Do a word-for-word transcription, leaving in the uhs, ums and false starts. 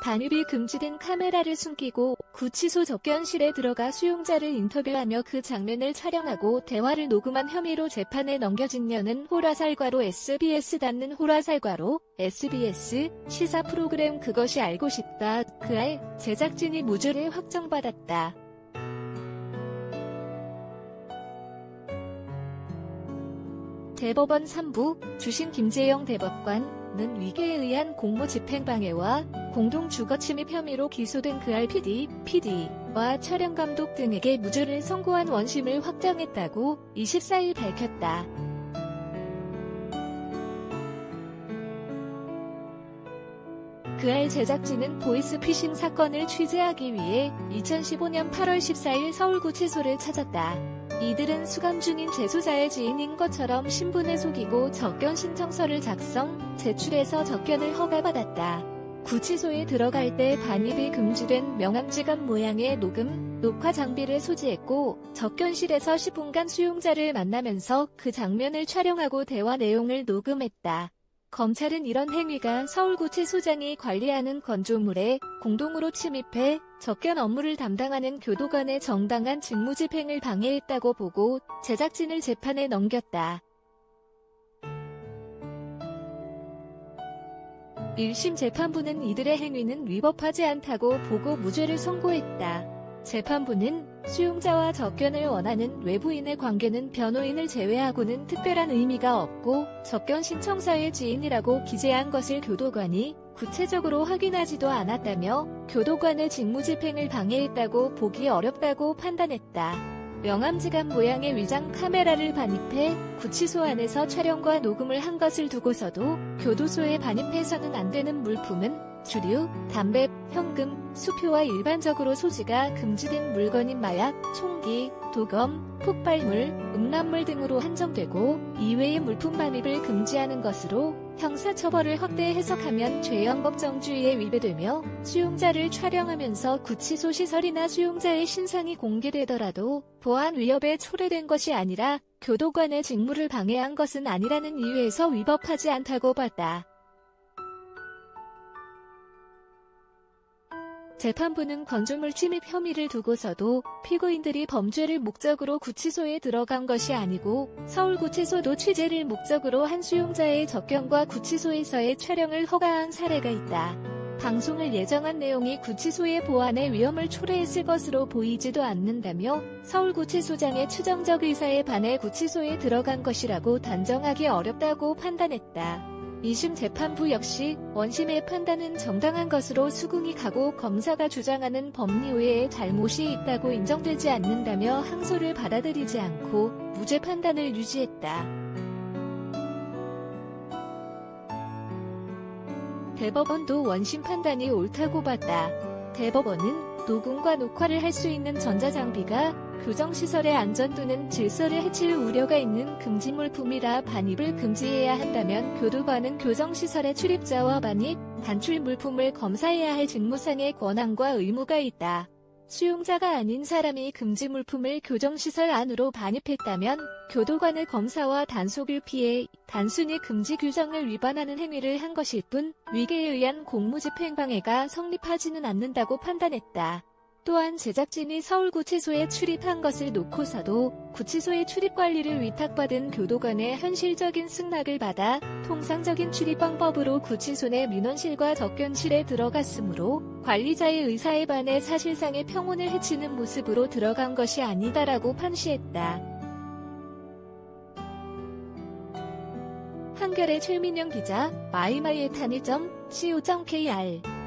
반입이 금지된 카메라를 숨기고 구치소 접견실에 들어가 수용자를 인터뷰하며 그 장면을 촬영하고 대화를 녹음한 혐의로 재판에 넘겨진 녀는 호라살과로 에스비에스 닫는 호라살과로 에스비에스 시사 프로그램 그것이 알고 싶다. 그알 제작진이 무죄를 확정받았다. 대법원 삼 부 주심 김재영 대법관은 위계에 의한 공무집행방해와 공동주거침입 혐의로 기소된 그알 피디, 피디와 촬영감독 등에게 무죄를 선고한 원심을 확정했다고 이십사일 밝혔다. 그알 제작진은 보이스피싱 사건을 취재하기 위해 이천십오년 팔월 십사일 서울구치소를 찾았다. 이들은 수감 중인 재소자의 지인인 것처럼 신분을 속이고 접견 신청서를 작성, 제출해서 접견을 허가받았다. 구치소에 들어갈 때 반입이 금지된 명함지갑 모양의 녹음, 녹화 장비를 소지했고 접견실에서 십 분간 수용자를 만나면서 그 장면을 촬영하고 대화 내용을 녹음했다. 검찰은 이런 행위가 서울구치소장이 관리하는 건조물에 공동으로 침입해 접견 업무를 담당하는 교도관의 정당한 직무집행을 방해했다고 보고 제작진을 재판에 넘겼다. 일 심 재판부는 이들의 행위는 위법하지 않다고 보고 무죄를 선고했다. 재판부는 수용자와 접견을 원하는 외부인의 관계는 변호인을 제외하고는 특별한 의미가 없고 접견 신청서의 지인이라고 기재한 것을 교도관이 구체적으로 확인하지도 않았다며 교도관의 직무집행을 방해했다고 보기 어렵다고 판단했다. 명함지갑 모양의 위장 카메라를 반입해 구치소 안에서 촬영과 녹음을 한 것을 두고서도 교도소에 반입해서는 안 되는 물품은 주류, 담배, 현금, 수표와 일반적으로 소지가 금지된 물건인 마약, 총기, 도검, 폭발물, 음란물 등으로 한정되고 이외의 물품 반입을 금지하는 것으로 형사처벌을 확대 해석하면 죄형법 정주의에 위배되며 수용자를 촬영하면서 구치소 시설이나 수용자의 신상이 공개되더라도 보안 위협에 초래된 것이 아니라 교도관의 직무를 방해한 것은 아니라는 이유에서 위법하지 않다고 봤다. 재판부는 건조물 침입 혐의를 두고서도 피고인들이 범죄를 목적으로 구치소에 들어간 것이 아니고 서울구치소도 취재를 목적으로 한 수용자의 접견과 구치소에서의 촬영을 허가한 사례가 있다. 방송을 예정한 내용이 구치소의 보안에 위험을 초래했을 것으로 보이지도 않는다며 서울구치소장의 추정적 의사에 반해 구치소에 들어간 것이라고 단정하기 어렵다고 판단했다. 이심 재판부 역시 원심의 판단은 정당한 것으로 수긍이 가고 검사가 주장하는 법리 외에 잘못이 있다고 인정되지 않는다며 항소를 받아들이지 않고 무죄 판단을 유지했다. 대법원도 원심 판단이 옳다고 봤다. 대법원은 녹음과 녹화를 할 수 있는 전자장비가 교정시설의 안전 또는 질서를 해칠 우려가 있는 금지물품이라 반입을 금지해야 한다면 교도관은 교정시설의 출입자와 반입, 반출 물품을 검사해야 할 직무상의 권한과 의무가 있다. 수용자가 아닌 사람이 금지물품을 교정시설 안으로 반입했다면 교도관의 검사와 단속을 피해 단순히 금지 규정을 위반하는 행위를 한 것일 뿐 위계에 의한 공무집행방해가 성립하지는 않는다고 판단했다. 또한 제작진이 서울구치소에 출입한 것을 놓고서도 구치소의 출입관리를 위탁받은 교도관의 현실적인 승낙을 받아 통상적인 출입 방법으로 구치소 내 민원실과 접견실에 들어갔으므로 관리자의 의사에 반해 사실상의 평온을 해치는 모습으로 들어간 것이 아니다라고 판시했다. 한겨레 최민영 기자, 마이마이에탄일 점 씨오 점 케이알